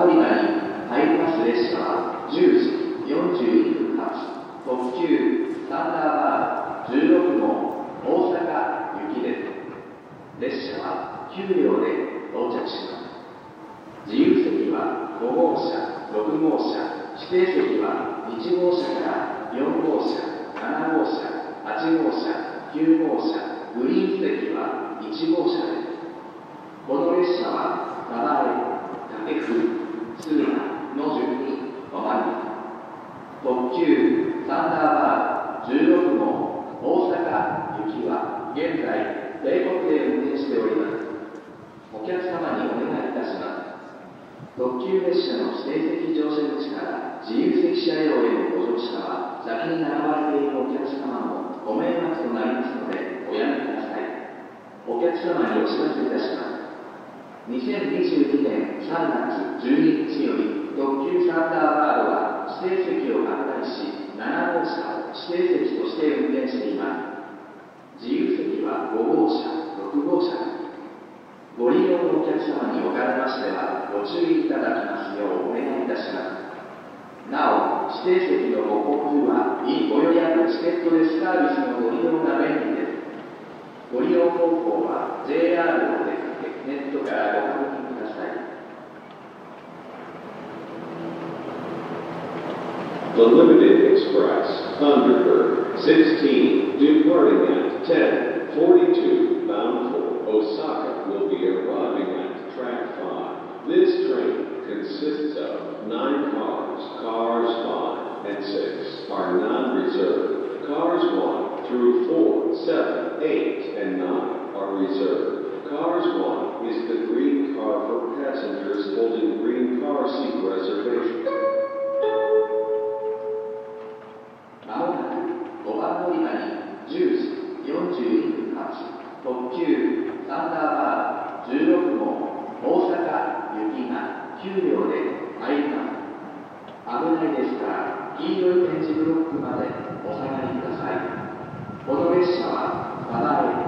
乗り場に入ります列車は10時41分発特急サンダーバード16号大阪行きです。列車は9両で到着します。自由席は5号車、6号車、指定席は1号車から4号車、7号車、8号車、9号車、グリーン席は1号車です。この列車は鯖江、武生、敦賀の順に止まります。特急サンダーバー16号大阪行きは現在定刻で運転しております。お客様にお願いいたします。特急列車の指定席乗車口から自由席車両へのご乗車は先に並ばれているお客様のご迷惑となりますのでおやめください。お客様にお知らせいたします。2022年3月12日より特急サンダーバードは指定席を拡大し7号車を指定席として運転しています。自由席は5号車、6号車です。ご利用のお客様におかれましてはご注意いただきますようお願いいたします。なお、指定席のご購入は、ご予約チケットレスサービスのご利用が便利です。ご利用方法は JR お出かけ、ネットからご確認ください。 The Limited Express, Thunderbird 16, departing at 10:42, bound for Osaka, will be arriving at track 5. This train consists of 9 cars. Cars 5 and 6 are non-reserved. Cars 1 through 4, 7, 8, and 9 are reserved. Cars 1 is the green car for passengers holding green car seat reservation. まもなく5番乗り場に10時42分発特急サンダーバー16号大阪行きが9両で入ります。危ないですから黄色い点字ブロックまでお下がりください。この列車は鯖江